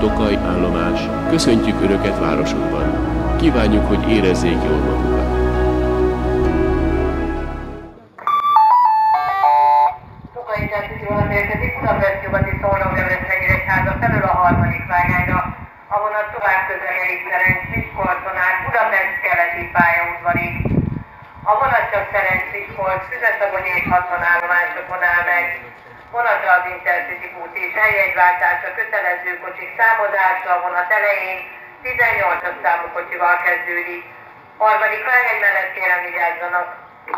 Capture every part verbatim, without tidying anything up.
Tokaj állomás, köszöntjük Önöket városunkban. Kívánjuk, hogy érezzék jól magukat. Tokaj Intercity érkezik Budapest nyugati Szolnok-Debrecen-Nyíregyháza felől a harmadik vágányra. A vonat tovább közlekedik Ferenc Miskolcon át Budapest keleti pályaudvarig. A vonat csak Ferenc Miskolc, Füzesabonyi és hatvan állomásokon áll meg. Vonatra az Intercity út és eljegyváltása kötelező kocsik számozása a vonat elején tizennyolcas számú kocsival kezdődik. Harmadik vágány mellett kérem vigyázzanak!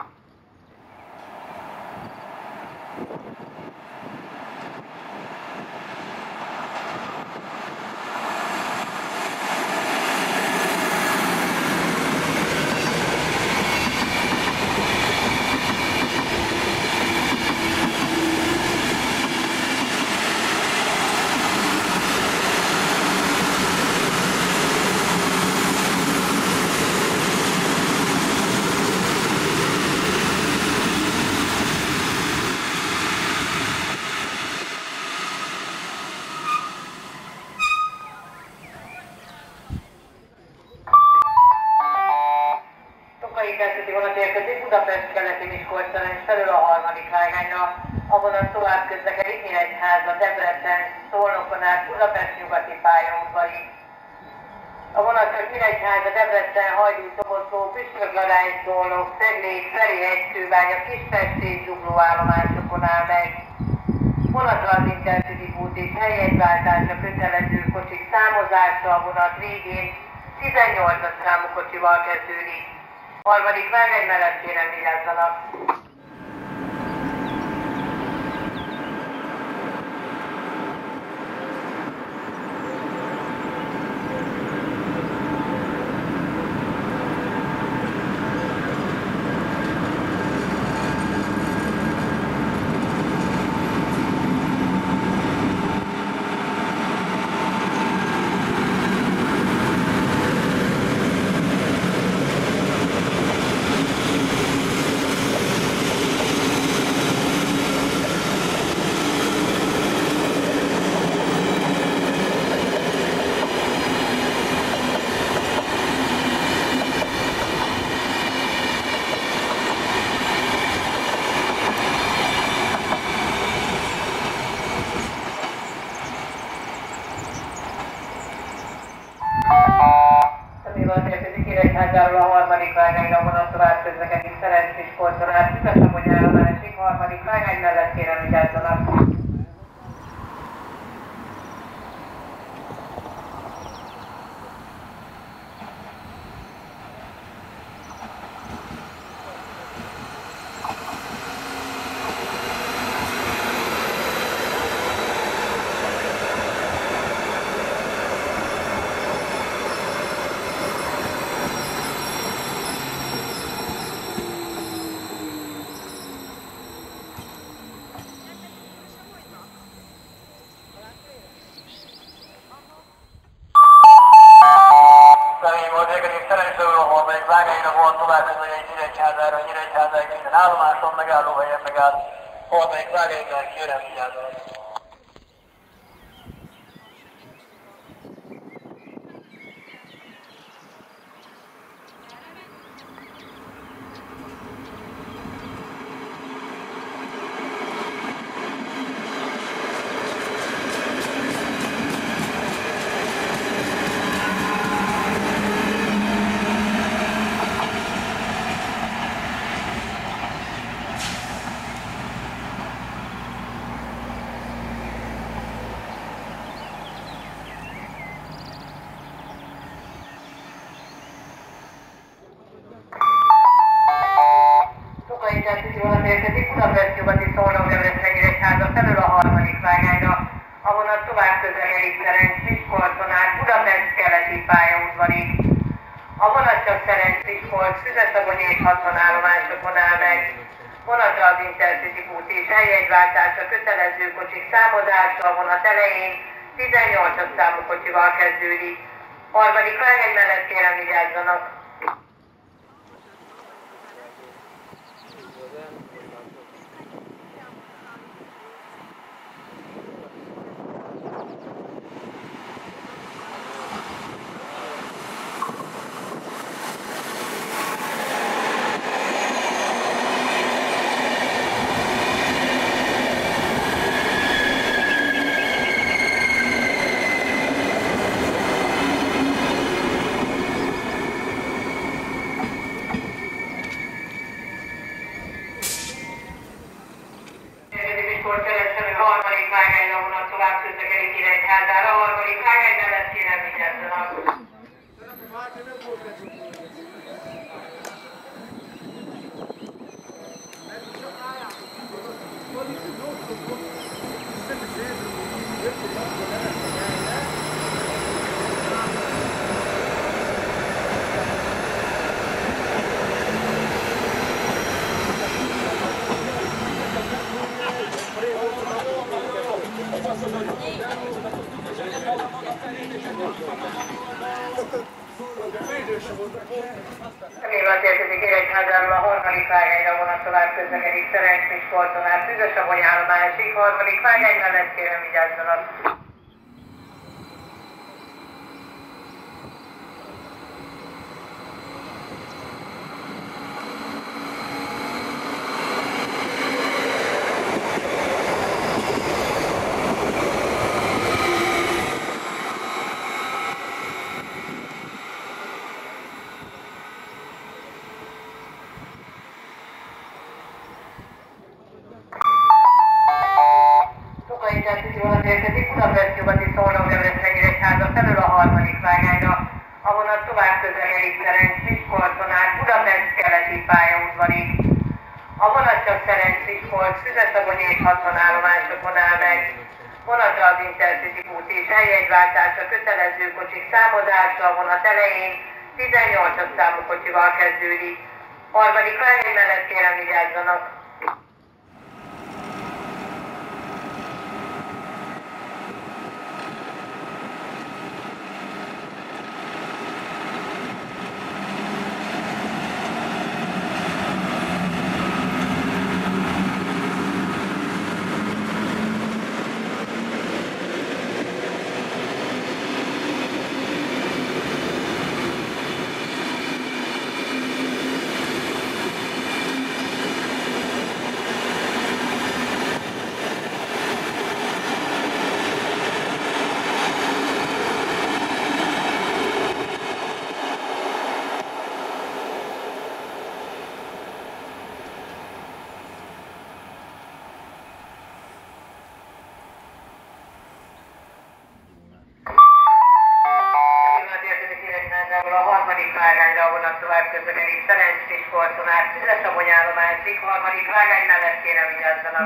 Intercity vonat érkezik Budapest keleti Miskolcon felül a harmadik vágányra. A vonat tovább közlekedik Nyíregyháza, Debrecen, Szolnokon át Budapest nyugati pályaudvarig. A vonat csak Nyíregyháza, Debrecen, Hajdú, Szoboszló, Püspökladány, Szolnok, Cegléd, Ferihegy, Kőbánya, Kispest és Zugló állomásokon áll meg. Vonatra az Intercity út és helyjegyváltása kötelező kocsik számozása a vonat végén tizennyolcas számú kocsival kezdődik. Harmadik vágány mellett kérem vigyázzanak! Nyíregyházáról a harmadik vágányra vonat tovább közlekedik Ferenc Miskolcon át Füzesabonyi állomásig. Harmadik vágány mellett kérem vigyázzanak! Vágányra volt tovább közlekedik Nyíregyházára, Nyíregyházáig minden állomáson, megállóhelyen megáll. Harmadik vágánynál kérem vigyázzanak! Intercity vonat érkezik Budapest nyugati Szolnok-Debrecen-Nyíregyháza felől a harmadik vágányra. A vonat tovább közlekedik Ferenc Miskolcon át Budapest keleti pályaudvarig. A vonat csak Ferenc Miskolc, Füzesabonyi és hatvan állomásokon áll meg. Vonatra az Intercity út és eljegyváltása kötelező kocsik számozása a vonat elején tizennyolcas számú kocsival kezdődik. Harmadik vágány mellett kérem vigyázzanak! harmadik vágányra vonat tovább közlekedik Nyíregyházára, a harmadik vágány mellett kérem vigyázzanak. Mivel érkezik Nyíregyházáról a harmadik vágányra vonat tovább közlekedik Szerencs-Miskolcon át Füzesabony állomásig, harmadik vágány mellett kérem vigyázzanak. Érkezik Budapest nyugati Szolnok-Debrecen Nyíregyháza felől a harmadik vágányra. A vonat tovább közlekedik Szerencs-Miskolcon át Budapest keleti pályaudvarig. A vonat csak Szerencs-Miskolc, Füzesabony és hatvan állomásokon áll meg. Vonatra az Intercity út és eljegyváltása kötelező kocsik számozása a vonat elején tizennyolcas számú kocsival kezdődik. Harmadik vágány mellett kérem vigyázzanak. A harmadik vágányra a vonat tovább közlekedik Szerencs-Miskolcon át Füzesabony állomásig, harmadik vágány mellett kérem vigyázzanak.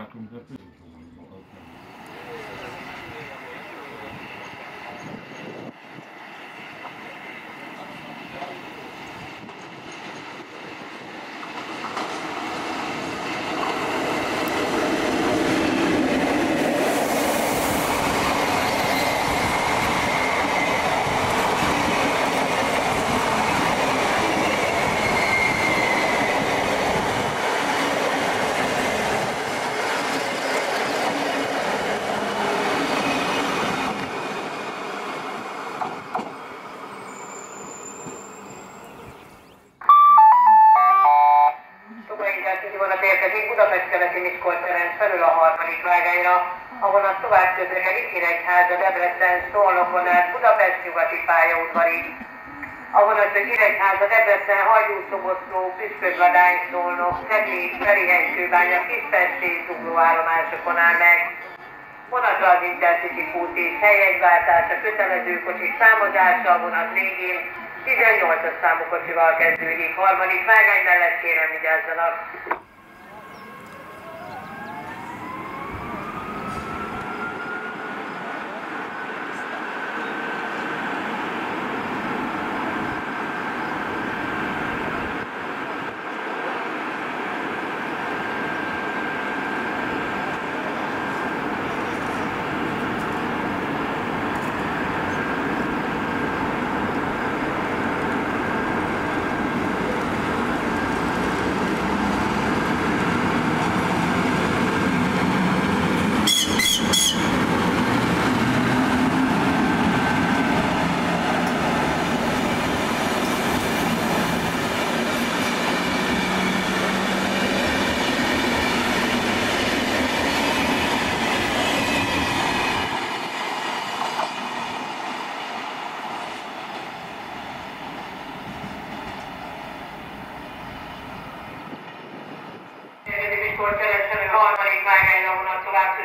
Érkezik Budapest keleti Miskolc-Ferenc felül a harmadik vágányra. A vonat tovább közlekedik Nyíregyháza, Debrecen, Szolnokon át Budapest nyugati pályaudvarig. A vonat csak Nyíregyháza, Debrecen, Hajdú-Szoboszló, Püspödvadány, Szolnok, Cegléd, Ferihegykőbánya, Kispest és Zugló állomásokon áll meg. Vonatra az Intercity út és helyegyváltása kötelező kocsik számozása a vonat végén tizennyolcas számú kocsival kezdődik. Harmadik vágány mellett kérem vigyázzanak.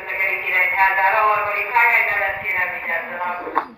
közlekedik Nyíregyházára, a harmadik vágány mellett kérem vigyázzanak.